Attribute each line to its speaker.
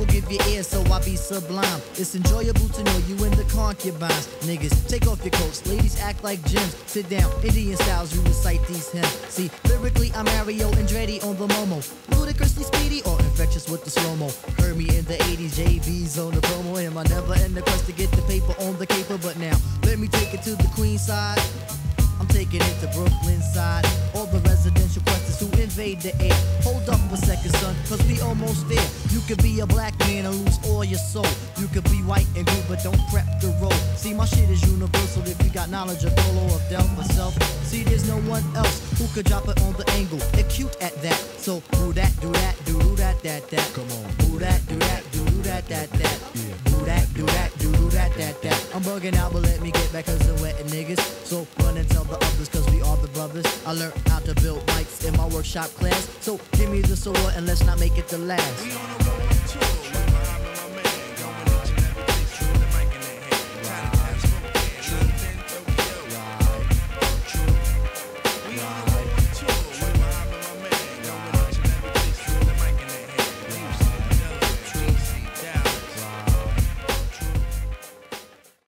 Speaker 1: people give you ear, so I be sublime. It's enjoyable to know you in the concubines. Niggas, take off your coats, ladies act like gems. Sit down, Indian styles, you recite these hymns. See, lyrically I'm Mario Andretti on the Momo, ludicrously speedy or infectious with the slow-mo. Heard me in the 80s, JV's on the promo, and I never end the quest to get the paper on the caper. But now, let me take it to the Queen side. I'm taking it to Brooklyn side. All the residential questions who invade the air. Hold up a second, son, cause we almost there. You could be a black man and lose all your soul. You could be white and good, but don't prep the road. See, my shit is universal if you got knowledge of Dolo or Del myself. See, there's no one else who could drop it on the angle. Acute at that. So, do that, do that, do that, that.
Speaker 2: Come on.
Speaker 1: Do that, do that, do that, that.
Speaker 2: Yeah.
Speaker 1: Do that, do that, do that, that. I'm bugging out, but let me get back cause I'm wetting niggas. So run and tell the others cause we are the brothers. I learned how to build mics in my workshop class. So give me the sword and let's not make it the last.